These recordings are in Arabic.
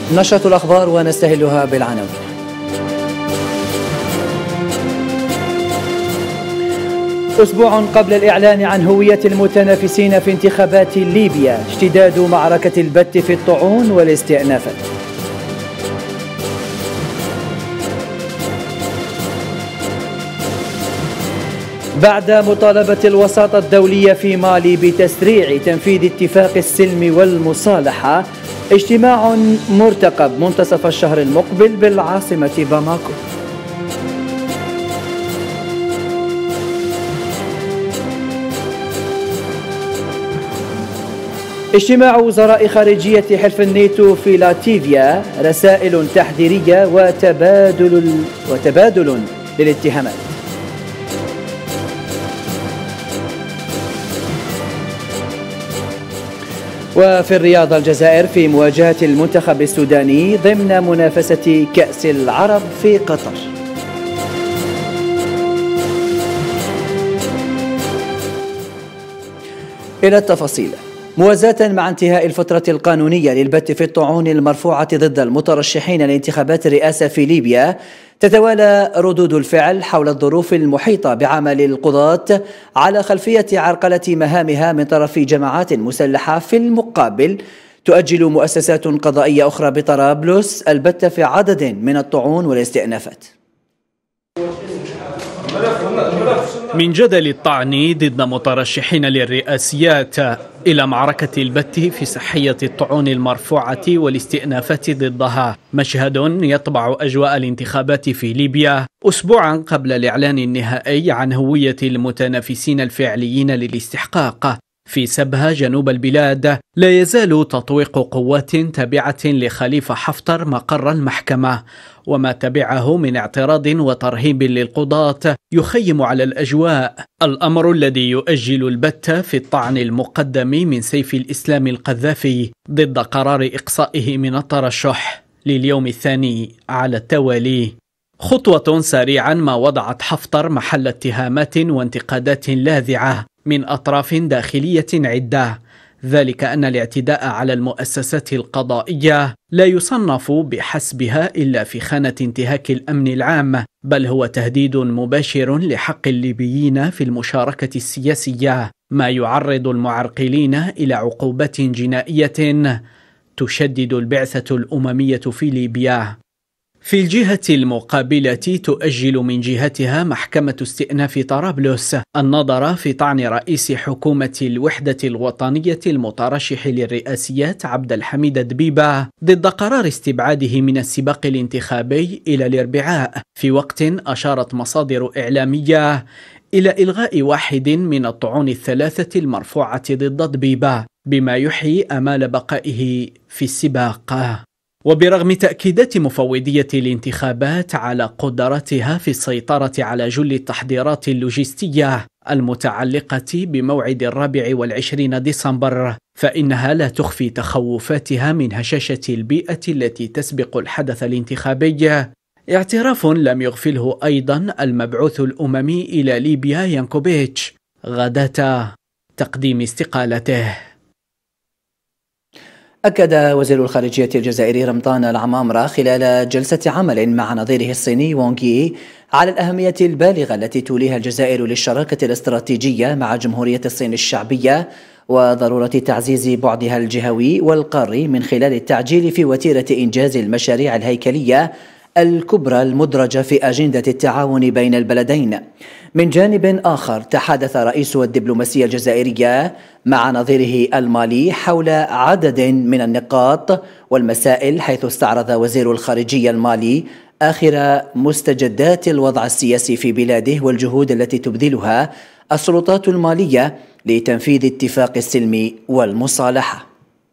نشرة الأخبار ونستهلها بالعناوين. أسبوع قبل الإعلان عن هوية المتنافسين في انتخابات ليبيا، اشتداد معركة البت في الطعون والاستئنافات. بعد مطالبة الوساطة الدولية في مالي بتسريع تنفيذ اتفاق السلم والمصالحة، اجتماع مرتقب منتصف الشهر المقبل بالعاصمة باماكو. اجتماع وزراء خارجية حلف الناتو في لاتفيا، رسائل تحذيرية وتبادل للاتهامات. وفي الرياض، الجزائر في مواجهة المنتخب السوداني ضمن منافسة كأس العرب في قطر. إلى التفاصيل. موازاة مع انتهاء الفترة القانونية للبت في الطعون المرفوعة ضد المترشحين لانتخابات الرئاسة في ليبيا، تتوالى ردود الفعل حول الظروف المحيطة بعمل القضاة على خلفية عرقلة مهامها من طرف جماعات مسلحة. في المقابل، تؤجل مؤسسات قضائية أخرى بطرابلس البت في عدد من الطعون والاستئنافات. من جدل الطعن ضد مترشحين للرئاسيات إلى معركة البت في صحية الطعون المرفوعة والاستئنافات ضدها، مشهد يطبع أجواء الانتخابات في ليبيا أسبوعا قبل الإعلان النهائي عن هوية المتنافسين الفعليين للاستحقاق. في سبها جنوب البلاد، لا يزال تطويق قوات تابعة لخليفة حفتر مقر المحكمة، وما تبعه من اعتراض وترهيب للقضاة يخيم على الأجواء، الأمر الذي يؤجل البت في الطعن المقدم من سيف الإسلام القذافي ضد قرار إقصائه من الترشح لليوم الثاني على التوالي. خطوة سريعا ما وضعت حفتر محل اتهامات وانتقادات لاذعة من أطراف داخلية عدة، ذلك أن الاعتداء على المؤسسات القضائية لا يصنف بحسبها إلا في خانة انتهاك الأمن العام، بل هو تهديد مباشر لحق الليبيين في المشاركة السياسية، ما يعرض المعرقلين إلى عقوبات جنائية تشدد البعثة الأممية في ليبيا. في الجهة المقابلة، تؤجل من جهتها محكمة استئناف طرابلس النظر في طعن رئيس حكومة الوحدة الوطنية المترشح للرئاسيات عبد الحميد دبيبة ضد قرار استبعاده من السباق الانتخابي إلى الأربعاء، في وقت أشارت مصادر إعلامية إلى إلغاء واحد من الطعون الثلاثة المرفوعة ضد دبيبة، بما يحيي آمال بقائه في السباق. وبرغم تأكيدات مفوضية الانتخابات على قدرتها في السيطرة على جل التحضيرات اللوجستية المتعلقة بموعد 24 ديسمبر، فإنها لا تخفي تخوفاتها من هشاشة البيئة التي تسبق الحدث الانتخابي، اعتراف لم يغفله أيضا المبعوث الأممي إلى ليبيا يانكوبيتش غداة تقديم استقالته. أكد وزير الخارجية الجزائري رمضان العمامرة خلال جلسة عمل مع نظيره الصيني وونغ يي على الأهمية البالغة التي توليها الجزائر للشراكة الاستراتيجية مع جمهورية الصين الشعبية، وضرورة تعزيز بعدها الجهوي والقاري من خلال التعجيل في وتيرة إنجاز المشاريع الهيكلية الكبرى المدرجة في أجندة التعاون بين البلدين. من جانب آخر، تحدث رئيس الدبلوماسية الجزائرية مع نظيره المالي حول عدد من النقاط والمسائل، حيث استعرض وزير الخارجية المالي آخر مستجدات الوضع السياسي في بلاده والجهود التي تبذلها السلطات المالية لتنفيذ اتفاق السلم والمصالحة.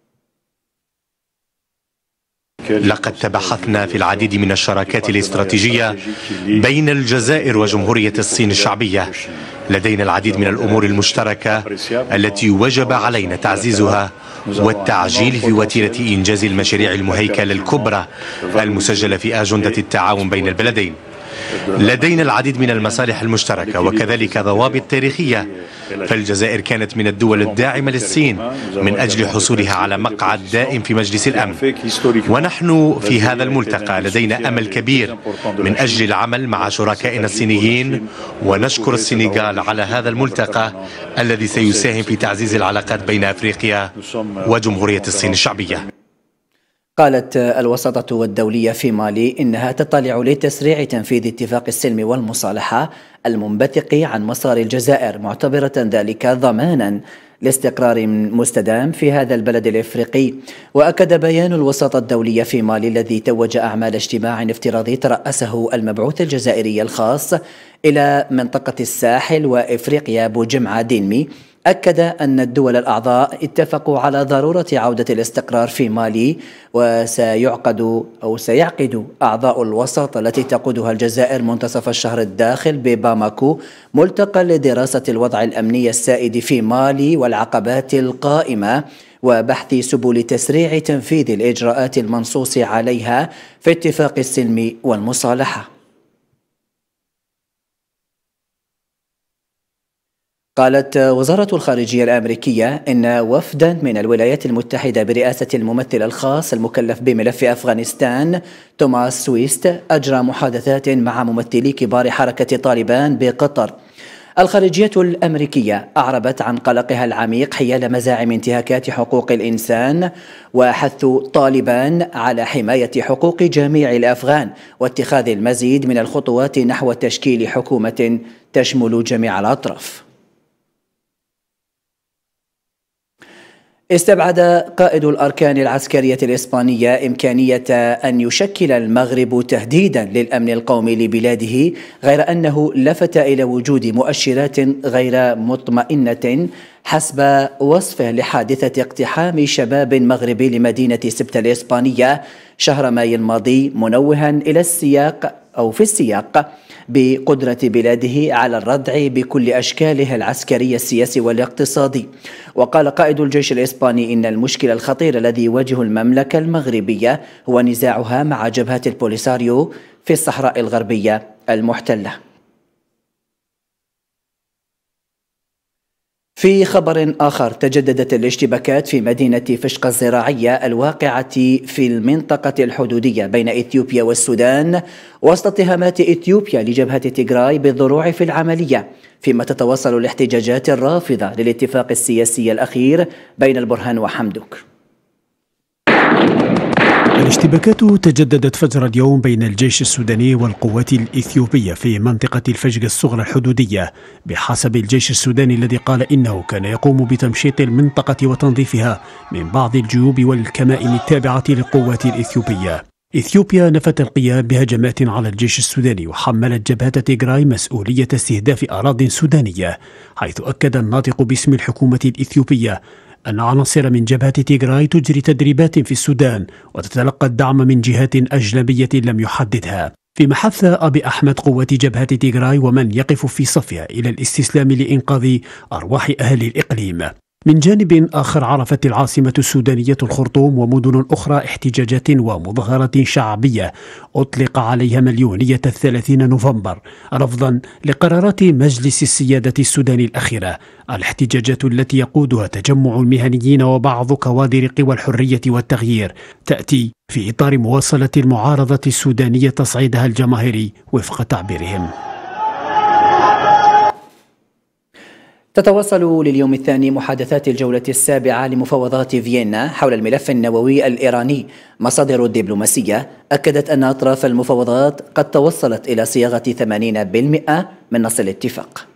لقد تبحثنا في العديد من الشراكات الاستراتيجية بين الجزائر وجمهورية الصين الشعبية. لدينا العديد من الأمور المشتركة التي وجب علينا تعزيزها والتعجيل في وتيرة إنجاز المشاريع المهيكلة الكبرى المسجلة في أجندة التعاون بين البلدين. لدينا العديد من المصالح المشتركة وكذلك ضوابط تاريخية، فالجزائر كانت من الدول الداعمة للصين من أجل حصولها على مقعد دائم في مجلس الأمن، ونحن في هذا الملتقى لدينا أمل كبير من أجل العمل مع شركائنا الصينيين، ونشكر السنغال على هذا الملتقى الذي سيساهم في تعزيز العلاقات بين أفريقيا وجمهورية الصين الشعبية. قالت الوساطة الدولية في مالي إنها تطلع لتسريع تنفيذ اتفاق السلم والمصالحة المنبثق عن مسار الجزائر، معتبرة ذلك ضمانا لاستقرار مستدام في هذا البلد الإفريقي. وأكد بيان الوساطة الدولية في مالي الذي توج أعمال اجتماع افتراضي ترأسه المبعوث الجزائري الخاص إلى منطقة الساحل وإفريقيا بوجمعة دينمي، أكد أن الدول الأعضاء اتفقوا على ضرورة عودة الاستقرار في مالي، وسيعقد أعضاء الوساطة التي تقودها الجزائر منتصف الشهر الداخل بباماكو ملتقى لدراسة الوضع الأمني السائد في مالي والعقبات القائمة وبحث سبل تسريع تنفيذ الإجراءات المنصوص عليها في اتفاق السلم والمصالحة. قالت وزارة الخارجية الأمريكية إن وفدا من الولايات المتحدة برئاسة الممثل الخاص المكلف بملف أفغانستان توماس سويست أجرى محادثات مع ممثلي كبار حركة طالبان بقطر. الخارجية الأمريكية أعربت عن قلقها العميق حيال مزاعم انتهاكات حقوق الإنسان وحث طالبان على حماية حقوق جميع الأفغان واتخاذ المزيد من الخطوات نحو تشكيل حكومة تشمل جميع الأطراف. استبعد قائد الأركان العسكرية الإسبانية إمكانية أن يشكل المغرب تهديدا للأمن القومي لبلاده، غير أنه لفت إلى وجود مؤشرات غير مطمئنة حسب وصفه لحادثة اقتحام شباب مغربي لمدينة سبتة الإسبانية شهر مايو الماضي، منوها إلى في السياق بقدرة بلاده على الردع بكل أشكاله العسكري السياسي والاقتصادي. وقال قائد الجيش الإسباني إن المشكل الخطير الذي يواجه المملكة المغربية هو نزاعها مع جبهة البوليساريو في الصحراء الغربية المحتلة. في خبر آخر، تجددت الاشتباكات في مدينة فشق الزراعية الواقعة في المنطقة الحدودية بين إثيوبيا والسودان وسط اتهامات إثيوبيا لجبهة تيغراي بالضروع في العملية، فيما تتواصل الاحتجاجات الرافضة للاتفاق السياسي الأخير بين البرهان وحمدوك. الاشتباكات تجددت فجر اليوم بين الجيش السوداني والقوات الإثيوبية في منطقة الفشق الصغرى الحدودية، بحسب الجيش السوداني الذي قال إنه كان يقوم بتمشيط المنطقة وتنظيفها من بعض الجيوب والكمائن التابعة للقوات الإثيوبية. إثيوبيا نفت القيام بهجمات على الجيش السوداني وحملت جبهة تيغراي مسؤولية استهداف أراضٍ سودانية، حيث أكد الناطق باسم الحكومة الإثيوبية أن عناصر من جبهة تيغراي تجري تدريبات في السودان وتتلقى الدعم من جهات أجنبية لم يحددها، فيما حث أبي أحمد قوات جبهة تيغراي ومن يقف في صفها إلى الاستسلام لإنقاذ أرواح أهل الإقليم. من جانب آخر، عرفت العاصمة السودانية الخرطوم ومدن أخرى احتجاجات ومظاهرات شعبية أطلق عليها مليونية 30 نوفمبر رفضا لقرارات مجلس السيادة السوداني الأخيرة. الاحتجاجات التي يقودها تجمع المهنيين وبعض كوادر قوى الحرية والتغيير تأتي في إطار مواصلة المعارضة السودانية تصعيدها الجماهيري وفق تعبيرهم. تتواصل لليوم الثاني محادثات الجولة السابعة لمفاوضات فيينا حول الملف النووي الإيراني. مصادر دبلوماسية أكدت أن أطراف المفاوضات قد توصلت إلى صياغة 80% من نص الاتفاق.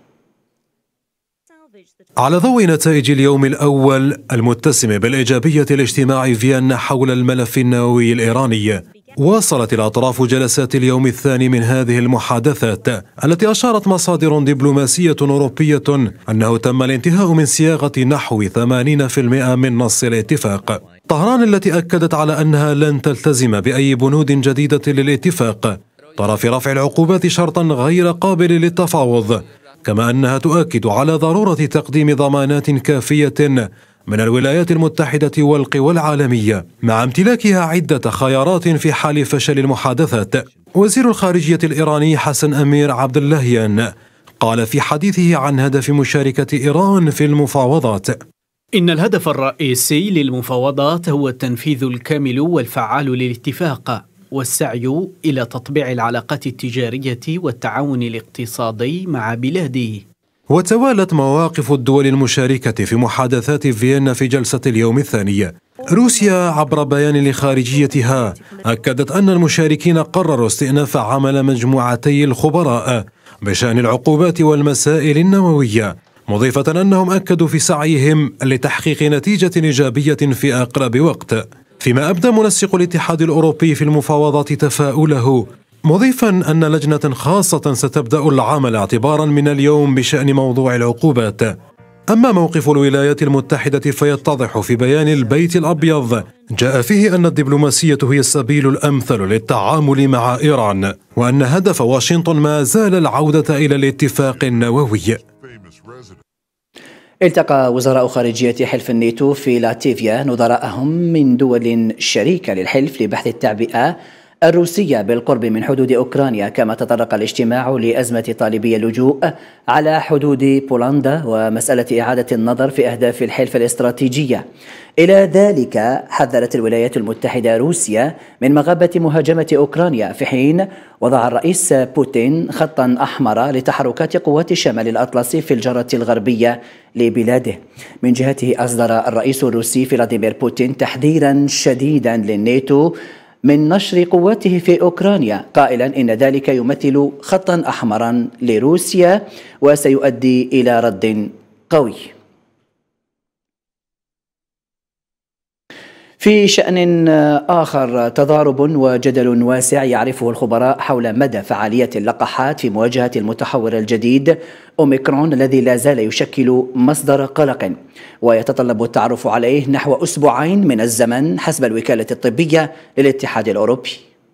على ضوء نتائج اليوم الأول المتسم بالإيجابية لاجتماع فيينا حول الملف النووي الإيراني، واصلت الأطراف جلسات اليوم الثاني من هذه المحادثات التي أشارت مصادر دبلوماسية أوروبية أنه تم الانتهاء من صياغة نحو 80% من نص الاتفاق. طهران التي أكدت على أنها لن تلتزم بأي بنود جديدة للاتفاق ترى في رفع العقوبات شرطا غير قابل للتفاوض، كما أنها تؤكد على ضرورة تقديم ضمانات كافية من الولايات المتحدة والقوى العالمية، مع امتلاكها عدة خيارات في حال فشل المحادثات. وزير الخارجية الإيراني حسن أمير عبد اللهيان قال في حديثه عن هدف مشاركة إيران في المفاوضات: إن الهدف الرئيسي للمفاوضات هو التنفيذ الكامل والفعال للاتفاق والسعي إلى تطبيع العلاقات التجارية والتعاون الاقتصادي مع بلاده. وتوالت مواقف الدول المشاركة في محادثات فيينا في جلسة اليوم الثاني. روسيا عبر بيان لخارجيتها أكدت أن المشاركين قرروا استئناف عمل مجموعتي الخبراء بشأن العقوبات والمسائل النووية، مضيفة أنهم أكدوا في سعيهم لتحقيق نتيجة إيجابية في أقرب وقت. فيما أبدى منسق الاتحاد الأوروبي في المفاوضات تفاؤله، مضيفا أن لجنة خاصة ستبدأ العمل اعتبارا من اليوم بشأن موضوع العقوبات. أما موقف الولايات المتحدة فيتضح في بيان البيت الأبيض، جاء فيه أن الدبلوماسية هي السبيل الأمثل للتعامل مع إيران، وأن هدف واشنطن ما زال العودة إلى الاتفاق النووي. التقى وزراء خارجية حلف الناتو في لاتفيا نظراءهم من دول شريكة للحلف لبحث التعبئة الروسية بالقرب من حدود أوكرانيا، كما تطرق الاجتماع لأزمة طالبي اللجوء على حدود بولندا ومسألة إعادة النظر في أهداف الحلف الاستراتيجية. إلى ذلك حذرت الولايات المتحدة روسيا من مغابة مهاجمة أوكرانيا، في حين وضع الرئيس بوتين خطا أحمر لتحركات قوات شمال الأطلسي في الجارة الغربية لبلاده. من جهته أصدر الرئيس الروسي فلاديمير بوتين تحذيرا شديدا للناتو من نشر قواته في أوكرانيا، قائلا إن ذلك يمثل خطا أحمرا لروسيا وسيؤدي إلى رد قوي. في شأن آخر، تضارب وجدل واسع يعرفه الخبراء حول مدى فعالية اللقاحات في مواجهة المتحور الجديد أوميكرون الذي لا زال يشكل مصدر قلق، ويتطلب التعرف عليه نحو أسبوعين من الزمن حسب الوكالة الطبية للاتحاد الأوروبي.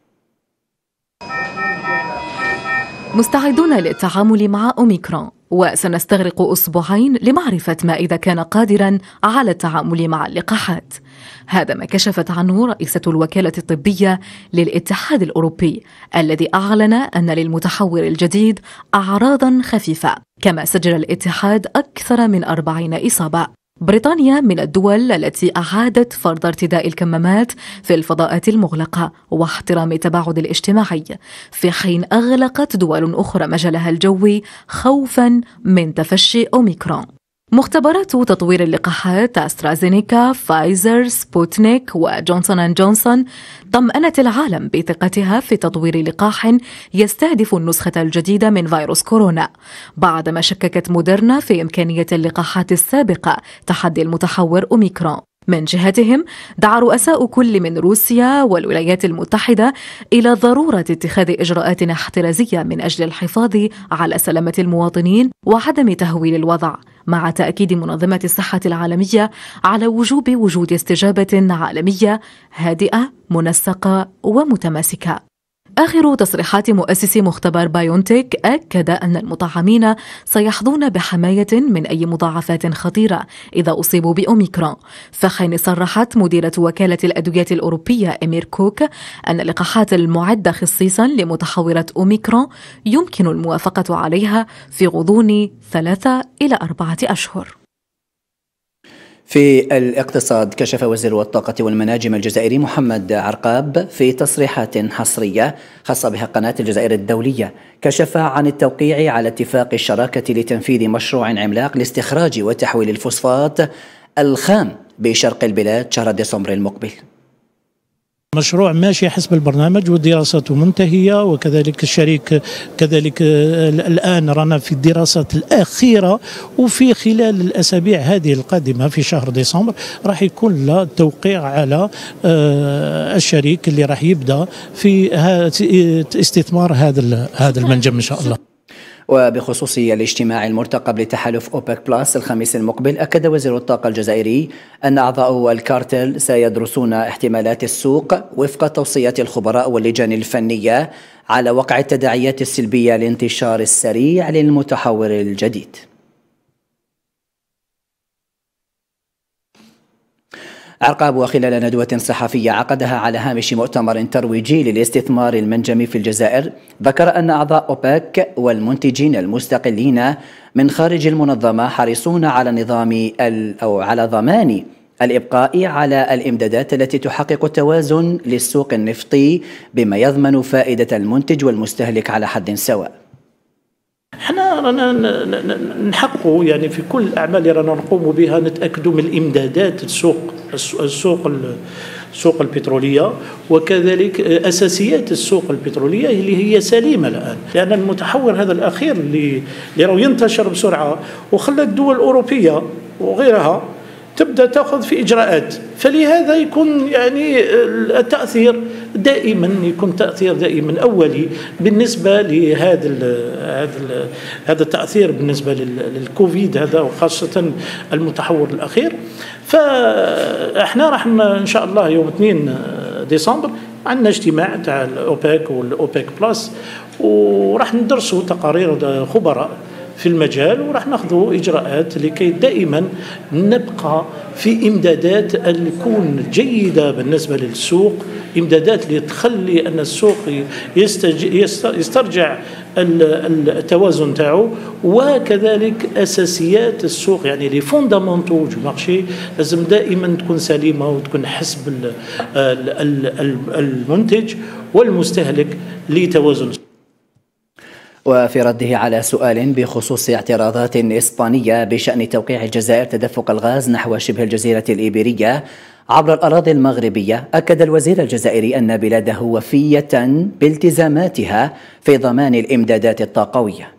مستعدون للتعامل مع أوميكرون، وسنستغرق أسبوعين لمعرفة ما إذا كان قادرا على التعامل مع اللقاحات. هذا ما كشفت عنه رئيسة الوكالة الطبية للاتحاد الأوروبي، الذي أعلن أن للمتحور الجديد أعراضا خفيفة، كما سجل الاتحاد أكثر من 40 إصابة. بريطانيا من الدول التي أعادت فرض ارتداء الكمامات في الفضاءات المغلقة واحترام التباعد الاجتماعي، في حين أغلقت دول أخرى مجالها الجوي خوفا من تفشي أوميكرون. مختبرات تطوير اللقاحات أسترازينيكا، فايزر، سبوتنيك وجونسون أند جونسون طمأنت العالم بثقتها في تطوير لقاح يستهدف النسخة الجديدة من فيروس كورونا، بعدما شككت موديرنا في إمكانية اللقاحات السابقة تحدي المتحور أوميكرون. من جهتهم دعا رؤساء كل من روسيا والولايات المتحدة إلى ضرورة اتخاذ إجراءات احترازية من أجل الحفاظ على سلامة المواطنين وعدم تهويل الوضع، مع تأكيد منظمة الصحة العالمية على وجود استجابة عالمية هادئة منسقة ومتماسكة. آخر تصريحات مؤسس مختبر بايونتيك أكد أن المطعمين سيحظون بحماية من أي مضاعفات خطيرة إذا أصيبوا بأوميكرون، فحين صرحت مديرة وكالة الأدوية الأوروبية إمير كوك أن اللقاحات المعدة خصيصا لمتحورة أوميكرون يمكن الموافقة عليها في غضون 3 إلى 4 أشهر. في الاقتصاد، كشف وزير الطاقة والمناجم الجزائري محمد عرقاب في تصريحات حصرية خاصة بها قناة الجزائر الدولية، كشف عن التوقيع على اتفاق الشراكة لتنفيذ مشروع عملاق لاستخراج وتحويل الفوسفات الخام بشرق البلاد شهر ديسمبر المقبل. مشروع ماشي حسب البرنامج ودراسته منتهية، وكذلك الشريك كذلك الآن رانا في الدراسات الأخيرة، وفي خلال الأسابيع هذه القادمة في شهر ديسمبر راح يكون له توقيع على الشريك اللي راح يبدأ في استثمار هذا المنجم إن شاء الله. وبخصوص الاجتماع المرتقب لتحالف أوبك بلاس الخميس المقبل، أكد وزير الطاقة الجزائري أن أعضاء الكارتل سيدرسون احتمالات السوق وفق توصيات الخبراء واللجان الفنية على وقع التداعيات السلبية للانتشار السريع للمتحور الجديد. عقاب وخلال ندوة صحفية عقدها على هامش مؤتمر ترويجي للاستثمار المنجمي في الجزائر، ذكر أن أعضاء أوبك والمنتجين المستقلين من خارج المنظمة حريصون على ضمان الإبقاء على الإمدادات التي تحقق التوازن للسوق النفطي بما يضمن فائدة المنتج والمستهلك على حد سواء. احنا رانا نحققوا يعني في كل الأعمال اللي رانا نقوم بها نتأكدوا من الإمدادات السوق البترولية، وكذلك أساسيات السوق البترولية اللي هي سليمة الآن، لأن المتحور هذا الأخير اللي راه ينتشر بسرعة وخلى الدول الأوروبية وغيرها تبدأ تأخذ في إجراءات، فلهذا يكون يعني التأثير دائما أولي بالنسبة لهذا التأثير بالنسبة للكوفيد هذا، وخاصة المتحور الأخير. فإحنا راح إن شاء الله يوم 2 ديسمبر عندنا اجتماع تاع الأوبك والأوبك بلس، وراح ندرسوا تقارير خبراء في المجال، وراح ناخذوا إجراءات لكي دائما نبقى في إمدادات اللي تكون جيدة بالنسبة للسوق، إمدادات اللي تخلي أن السوق يسترجع التوازن تاعو، وكذلك أساسيات السوق يعني لي فوندامونتو دو مارشي لازم دائما تكون سليمة وتكون حسب المنتج والمستهلك لتوازن. وفي رده على سؤال بخصوص اعتراضات إسبانية بشأن توقيع الجزائر تدفق الغاز نحو شبه الجزيرة الإيبيرية عبر الأراضي المغربية، أكد الوزير الجزائري أن بلاده وفية بالتزاماتها في ضمان الإمدادات الطاقوية.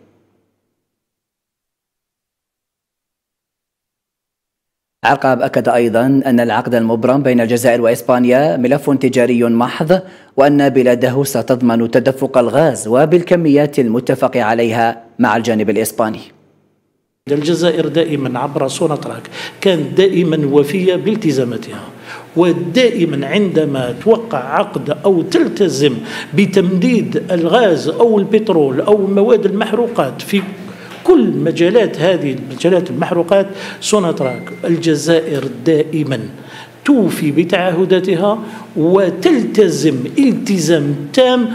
عقاب أكد أيضا أن العقد المبرم بين الجزائر وإسبانيا ملف تجاري محض، وأن بلاده ستضمن تدفق الغاز وبالكميات المتفق عليها مع الجانب الإسباني. الجزائر دائما عبر سوناتراك كانت دائما وفية بالتزاماتها، ودائما عندما توقع عقد أو تلتزم بتمديد الغاز أو البترول أو مواد المحروقات في كل مجالات هذه مجالات المحروقات، سوناتراك الجزائر دائما توفي بتعهداتها وتلتزم التزام تام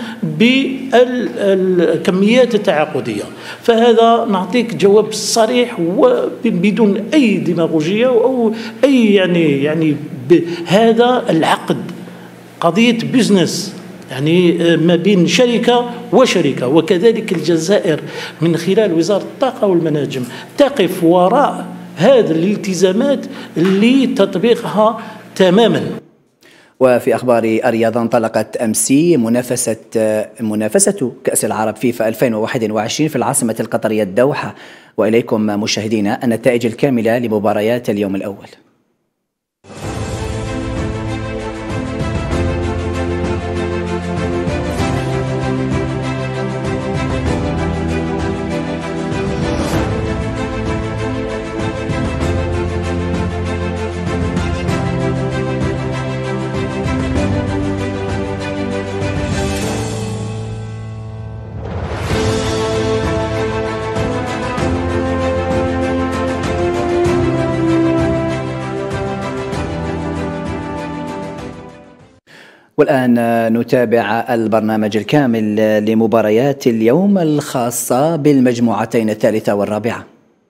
بالكميات التعاقدية. فهذا نعطيك جواب صريح وبدون أي ديماغوجية أو أي يعني هذا العقد قضية بيزنس يعني ما بين شركة وشركة، وكذلك الجزائر من خلال وزارة الطاقة والمناجم تقف وراء هذه الالتزامات لتطبيقها تماما. وفي أخبار الرياضة، انطلقت أمس منافسة كأس العرب فيفا 2021 في العاصمة القطرية الدوحة، وإليكم مشاهدينا النتائج الكاملة لمباريات اليوم الأول. والآن نتابع البرنامج الكامل لمباريات اليوم الخاصة بالمجموعتين الثالثة والرابعة.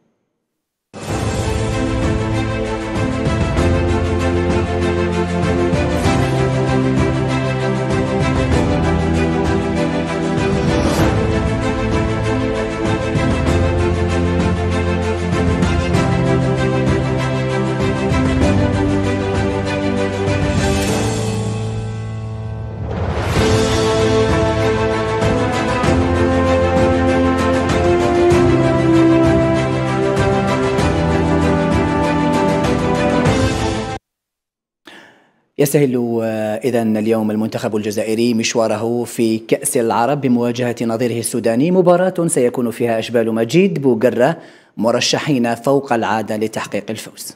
يستهل إذن اليوم المنتخب الجزائري مشواره في كأس العرب بمواجهة نظيره السوداني، مباراة سيكون فيها أشبال مجيد بوقرة مرشحين فوق العادة لتحقيق الفوز.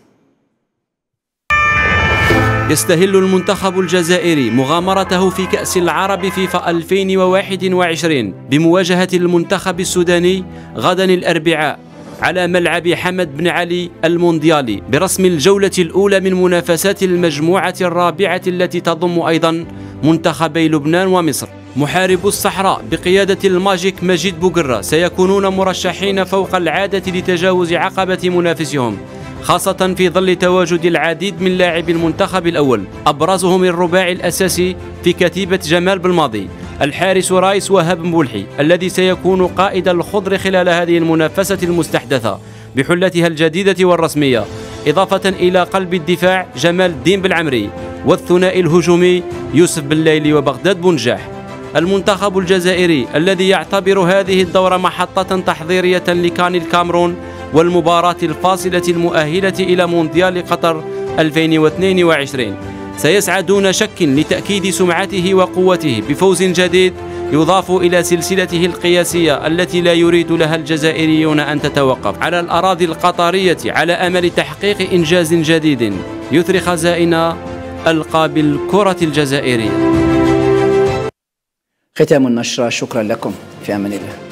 يستهل المنتخب الجزائري مغامرته في كأس العرب فيفا 2021 بمواجهة المنتخب السوداني غدا الأربعاء على ملعب حمد بن علي المونديالي برسم الجولة الأولى من منافسات المجموعة الرابعة التي تضم أيضا منتخبي لبنان ومصر. محاربو الصحراء بقيادة الماجيك مجيد بوقرة سيكونون مرشحين فوق العادة لتجاوز عقبة منافسهم، خاصة في ظل تواجد العديد من لاعبي المنتخب الأول، أبرزهم الرباعي الأساسي في كتيبة جمال بالماضي، الحارس رايس وهاب مبولحي الذي سيكون قائد الخضر خلال هذه المنافسة المستحدثة بحلتها الجديدة والرسمية، إضافة إلى قلب الدفاع جمال الدين بالعمري، والثنائي الهجومي يوسف بالليلي وبغداد بنجاح. المنتخب الجزائري الذي يعتبر هذه الدورة محطة تحضيرية لكان الكاميرون والمباراة الفاصلة المؤهلة إلى مونديال قطر 2022 سيسعى دون شك لتأكيد سمعته وقوته بفوز جديد يضاف إلى سلسلته القياسية التي لا يريد لها الجزائريون أن تتوقف على الأراضي القطرية على أمل تحقيق إنجاز جديد يثري خزائن ألقاب الكرة الجزائرية. ختام النشرة، شكرا لكم، في أمان الله.